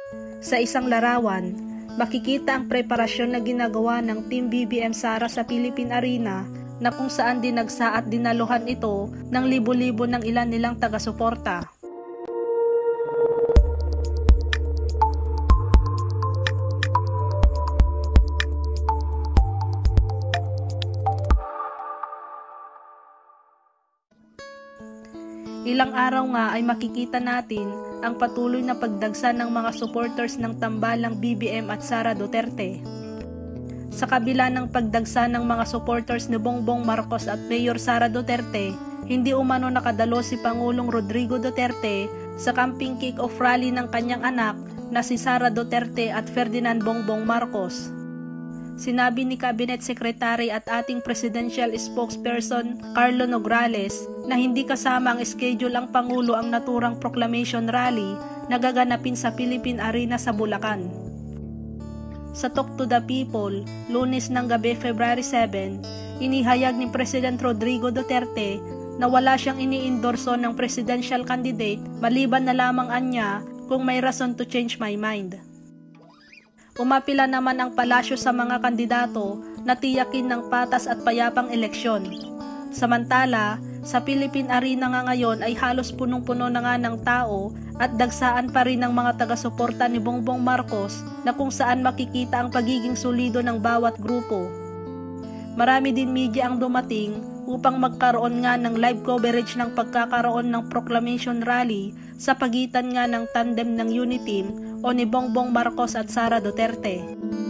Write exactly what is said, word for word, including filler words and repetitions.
Sa isang larawan, makikita ang preparasyon na ginagawa ng Team B B M Sara sa Philippine Arena na kung saan dinagsa at dinaluhan ito ng libo-libo ng ilan nilang taga-suporta. Ilang araw nga ay makikita natin ang patuloy na pagdagsa ng mga supporters ng tambalang B B M at Sara Duterte. Sa kabila ng pagdagsa ng mga supporters ni Bongbong Marcos at Mayor Sara Duterte, hindi umano nakadalo si Pangulong Rodrigo Duterte sa camping kick-off rally ng kanyang anak na si Sara Duterte at Ferdinand Bongbong Marcos. Sinabi ni Cabinet Secretary at ating Presidential Spokesperson Carlo Nograles na hindi kasama ang schedule ang Pangulo ang naturang proclamation rally na gaganapin sa Philippine Arena sa Bulacan. Sa Talk to the People, Lunes ng gabi February seven, inihayag ni President Rodrigo Duterte na wala siyang ini-endorso ng presidential candidate maliban na lamang anya kung may rason to change my mind. Umapila naman ang palasyo sa mga kandidato na tiyakin ng patas at payapang eleksyon. Samantala, sa Philippine Arena nga ngayon ay halos punong-puno na nga ng tao at dagsaan pa rin ng mga taga-suporta ni Bongbong Marcos na kung saan makikita ang pagiging solido ng bawat grupo. Marami din media ang dumating upang magkaroon nga ng live coverage ng pagkakaroon ng proclamation rally sa pagitan nga ng tandem ng Uniteam o ni Bongbong Marcos at Sara Duterte.